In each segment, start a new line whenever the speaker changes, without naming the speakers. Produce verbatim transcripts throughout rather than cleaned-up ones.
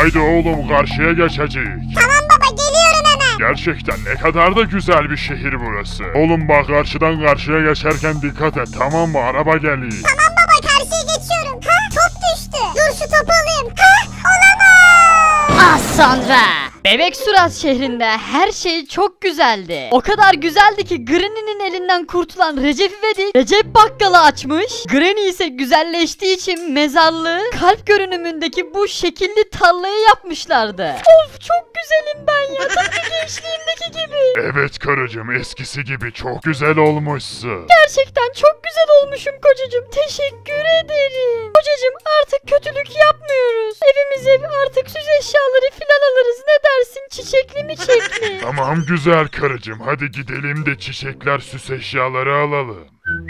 Haydi oğlum karşıya geçeceğiz.
Tamam baba, geliyorum hemen.
Gerçekten ne kadar da güzel bir şehir burası. Oğlum bak karşıdan karşıya geçerken dikkat et, tamam mı? Araba geliyor.
Tamam baba, karşıya geçiyorum. Ha, top düştü. Dur şu topu alayım. Ha, olamaz.
Az sonra Bebek Surat şehrinde her şey çok güzeldi. O kadar güzeldi ki Granny'nin elinden kurtulan Recep İvedik Recep Bakkal'ı açmış. Granny ise güzelleştiği için mezarlığı kalp görünümündeki bu şekilli tarlayı yapmışlardı. Of, çok güzelim ben ya, tıpkı gençliğimdeki gibi.
Evet karıcığım, eskisi gibi çok güzel olmuşsun.
Gerçekten çok güzel olmuşum kocacığım, teşekkür ederim. Kocacığım, artık kötülük yapmıyoruz. Evimize artık süs eşyaları filan alırız, ne dersin, çiçekli mi çekli?
Tamam güzel karıcığım, hadi gidelim de çiçekler, süs eşyaları alalım.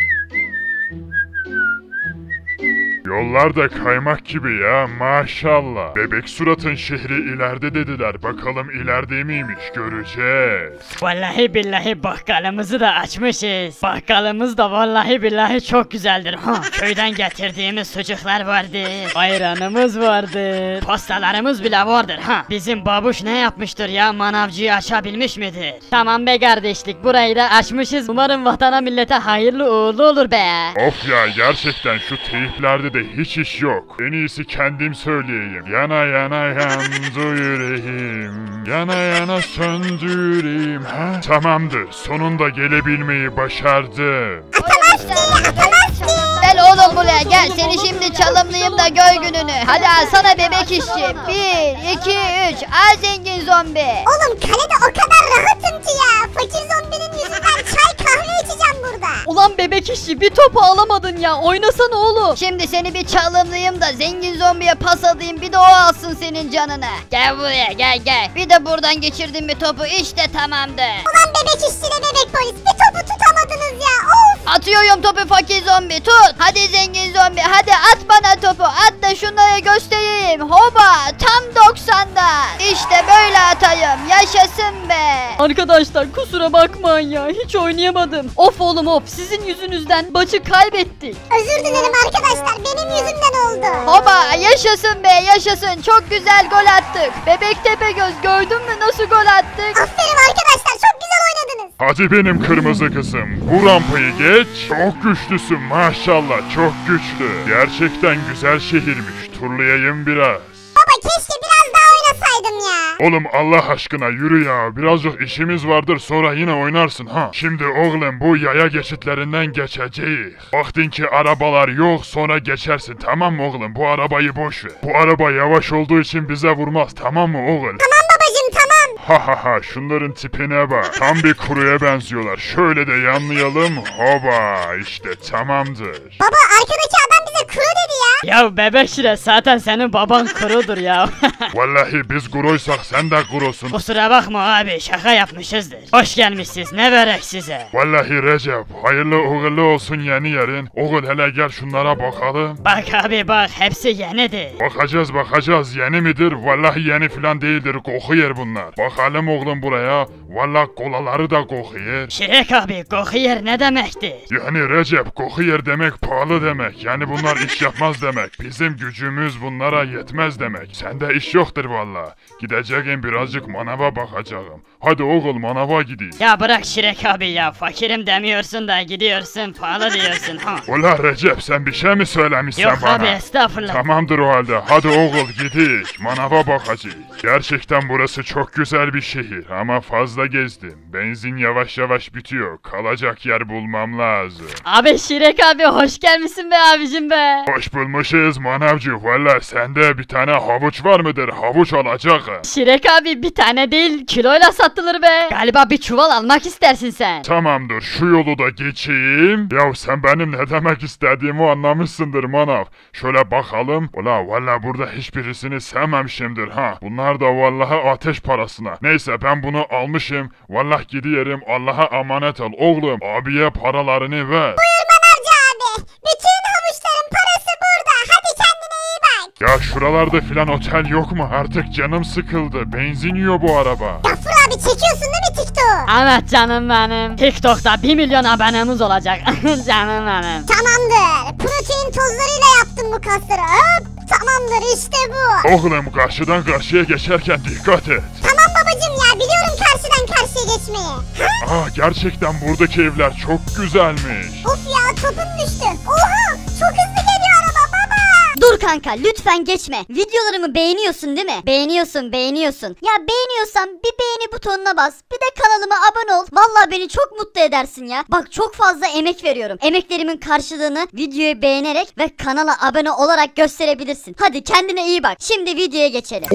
Yollar da kaymak gibi ya, maşallah. Bebek Surat'ın şehri ileride dediler. Bakalım ileride miymiş, göreceğiz.
Vallahi billahi bakkalımızı da açmışız. Bakkalımız da vallahi billahi çok güzeldir. Ha, köyden getirdiğimiz sucuklar vardır. Ayranımız vardır. Postalarımız bile vardır. Ha, bizim babuş ne yapmıştır ya, manavcıyı açabilmiş midir?
Tamam be kardeşlik, burayı da açmışız. Umarım vatana millete hayırlı uğurlu olur be.
Of ya, gerçekten şu teyplerde de hiç iş yok. En iyisi kendim söyleyeyim. Yana yana yandı yüreğim, yana yana söndü yüreğim. Ha? Tamamdır, sonunda gelebilmeyi başardım.
Atamaz ki, atamaz ki.
Gel oğlum buraya gel, seni şimdi çalımlayayım da gör gününü. Hadi al sana bebek işçi. Bir, iki, üç, al zengin zombi.
Oğlum kalede o kadar rahatım ki ya. Fakir zombinin yüzünden çay kahve içeceğim burada.
Ulan bebek işçi, bir topu alamadın ya, oynasana oğlum. Şimdi seni bir çalımlayayım da zengin zombiye pas atayım, bir de o alsın senin canını. Gel buraya, gel gel. Bir de buradan geçirdim bir topu, işte tamamdır.
Ulan bebek işçiyle bebek polis, bir topu tutamadınız ya. Of.
Atıyorum topu fakir zombi, tut. Hadi zengin zombi, hadi at bana topu, at da şunlara göstereyim. Hoba, tam doksanda. İşte böyle atayım, yaşasın be. Arkadaşlar kusura bakmayın ya, hiç oynayamadım. Of oğlum of, sizin yüzünüzden maçı kaybettik.
Özür dilerim arkadaşlar, benim yüzümden oldu.
Hoba, yaşasın be, yaşasın, çok güzel gol attık. Bebek Tepegöz, gördün mü nasıl gol attık?
Aferin arkadaşlar, çok güzel oynadınız.
Hadi benim kırmızı kızım, bu rampayı geç. Çok güçlüsün maşallah, çok güçlü. Gerçekten güzel şehirmiş, turlayayım biraz.
Baba keşke biraz daha oynasaydım ya.
Oğlum Allah aşkına yürü ya, birazcık işimiz vardır, sonra yine oynarsın ha. Şimdi oğlum bu yaya geçitlerinden geçeceğiz. Baktın ki arabalar yok, sonra geçersin, tamam mı oğlum? Bu arabayı boş ver. Bu araba yavaş olduğu için bize vurmaz, tamam mı oğlum?
Tamam babacım, tamam.
Ha ha ha, şunların tipine bak. Tam bir kuruya benziyorlar. Şöyle de yanlayalım. Hoba, işte tamamdır.
Baba arkadaki adam bize kuru dedi ya.
Ya bebek şire, zaten senin baban kurudur ya.
Vallahi biz kuruysak sen de kurusun.
Kusura bakma abi, şaka yapmışızdır. Hoş gelmişsiniz, ne verek size?
Vallahi Recep, hayırlı uğurlu olsun yeni yerin. Oğul hele gel şunlara bakalım.
Bak abi bak, hepsi yenidir.
Bakacağız bakacağız, yeni midir? Vallahi yeni filan değildir, kokuyor bunlar. Bakalım oğlum buraya. Vallahi kolaları da kokuyor.
Şirek abi, kokuyor ne demektir?
Yani Recep, kokuyor demek pahalı demek. Yani bunlar iş yapmaz demek. Bizim gücümüz bunlara yetmez demek. Sende iş yoktur valla. Gideceğim birazcık manava bakacağım. Hadi oğul manava gideyim.
Ya bırak Şirek abi ya, fakirim demiyorsun da gidiyorsun pahalı diyorsun ha.
Ula Recep, sen bir şey mi söylemişsin
Yok
bana?
abi, estağfurullah.
Tamamdır o halde. Hadi oğul gidik. Manava bakacağız. Gerçekten burası çok güzel bir şehir ama fazla gezdim. Benzin yavaş yavaş bitiyor. Kalacak yer bulmam lazım.
Abi Şirek abi, hoş gelmişsin be abicim be.
Hoş bulmuşuz manavcı. Valla sende bir tane havuç var mıdır? Havuç alacağım.
Şirek abi, bir tane değil kiloyla satılır be. Galiba bir çuval almak istersin sen.
Tamamdır, şu yolu da geçeyim. Ya sen benim ne demek istediğimi anlamışsındır manav. Şöyle bakalım. Ula valla burada hiçbirisini sevmemişimdir ha. Bunlar da vallahi ateş parasına. Neyse ben bunu almışım. Vallahi gidiyorum, Allah'a emanet ol. Oğlum abiye paralarını ver.
Buyur manavcı abi. Bütün havuçların parası burada. Hadi kendine iyi bak.
Ya şuralarda filan otel yok mu? Artık canım sıkıldı. Benzin yiyor bu araba.
Gaffur abi çekiyorsun değil mi TikTok?
Evet canım benim. TikTok'ta bir milyon abonemiz olacak. Canım benim.
Tamamdır. Protein tozlarıyla yaptım bu kasları. Hop. Tamamdır işte bu.
Oğlum karşıdan karşıya geçerken dikkat et.
Tamam babacım ya biliyorum karşıdan karşıya geçmeyi. Ha?
Aa gerçekten buradaki evler çok güzelmiş.
Of ya topum düştü. Oha çok hızlı geliyor araba baba.
Dur kanka lütfen geçme. Videolarımı beğeniyorsun değil mi? Beğeniyorsun beğeniyorsun. Ya beğeniyorsan bir beğeni butonuna bas. Bir de kanalıma abone ol. Vallahi beni çok mutlu edersin ya. Bak çok fazla emek veriyorum. Emeklerimin karşılığını videoyu beğenerek ve kanala abone olarak gösterebilirsin. Hadi kendine iyi bak. Şimdi videoya geçelim.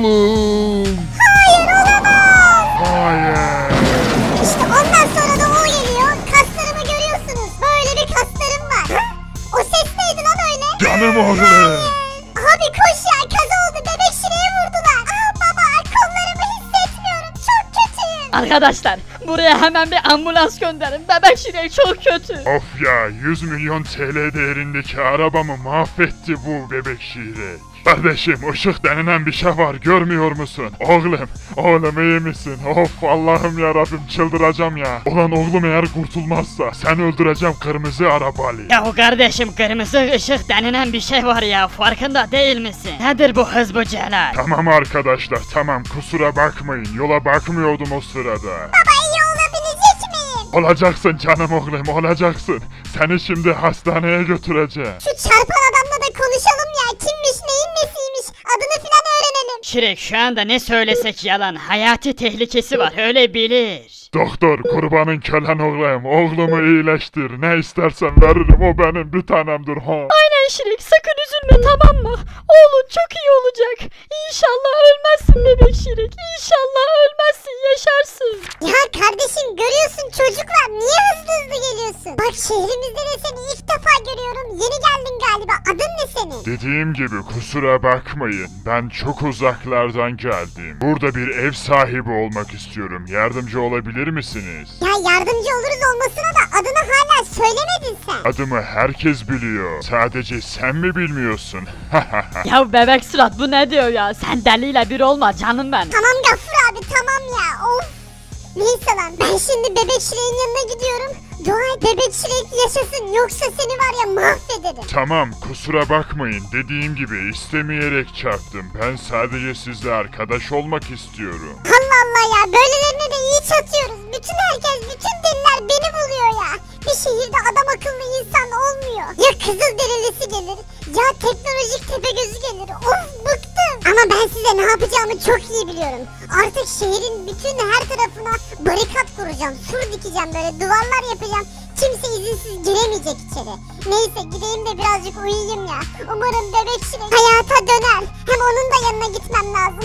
Oğlum.
Hayır olamaz.
Hayır.
İşte ondan sonra da o geliyor. Kaslarımı görüyorsunuz. Böyle bir kaslarım var. Ha? O ses neydi lan öyle?
Canım oğlum.
Abi koş ya kaza oldu. Bebek şireye vurdular. Aa baba kollarımı hissetmiyorum. Çok kötüyüm.
Arkadaşlar buraya hemen bir ambulans gönderin. Bebek Şirek çok kötü.
Of ya yüz milyon T L değerindeki arabamı mahvetti bu bebek şiiri. Kardeşim ışık denilen bir şey var görmüyor musun? Oğlum, oğlum iyi misin? Of Allah'ım yarabbim çıldıracağım ya. Ulan oğlum eğer kurtulmazsa sen öldüreceğim kırmızı arabalı.
Ya kardeşim kırmızı ışık denilen bir şey var ya farkında değil misin? Nedir bu hız bu celal?
Tamam arkadaşlar tamam kusura bakmayın yola bakmıyordum o sırada.
Baba iyi olabilecek miyim?
Olacaksın canım oğlum olacaksın. Seni şimdi hastaneye götüreceğim.
Şu çarpan adamla da konuşalım ya. Kimmiş neyin nesiymiş. Adını filan öğrenelim.
Şirek şu anda ne söylesek yalan. Hayati tehlikesi var öyle bilir.
Doktor kurbanın kölen oğlum. Oğlumu iyileştir. Ne istersen veririm o benim bir tanemdir ha.
Aynen Şirek sakın üzülme tamam mı? Oğlun çok iyi olacak. İnşallah ölmezsin bebek Şirek. İnşallah ölmezsin yaşarsın.
Ya kardeşim görüyorsun çocuk var. Niye hızlı hızlı geliyorsun? Bak şehrimizde de seni ilk defa görüyorum. Yeni geldin galiba. Adın ne senin?
Dediğim gibi kusura bakmayın. Ben çok uzaklardan geldim. Burada bir ev sahibi olmak istiyorum. Yardımcı olabilir misiniz?
Ya yardımcı oluruz olmasına da adını hala söylemedin sen.
Adımı herkes biliyor. Sadece sen mi bilmiyorsun?
Ya bebek surat bu ne diyor ya? Sen deliyle bir olma canım benim.
Tamam Gaffur abi tamam ya. Of. Neyse lan ben şimdi bebek Şirek'in yanına gidiyorum. Dua et bebek Şirek yaşasın yoksa seni var ya mahvederim.
Tamam kusura bakmayın. Dediğim gibi istemeyerek çarptım. Ben sadece sizle arkadaş olmak istiyorum.
Allah Allah ya böylelerine de iyi çatıyoruz. Bütün herkes bütün deliler beni buluyor ya. Bir şehirde adam akıllı insan olmuyor. Ya Kızılderilisi gelir ya teknolojik Tepegözü gelir. Of bıktım. Ama ben size ne yapacağımı çok iyi biliyorum. Artık şehrin bütün her tarafına barikat kuracağım. Sur dikeceğim böyle duvarlar yapacağım. Kimse izinsiz giremeyecek içeri. Neyse gideyim de birazcık uyuyayım ya. Umarım bebek Şirek hayata döner. Hem onun da yanına gitmem lazım.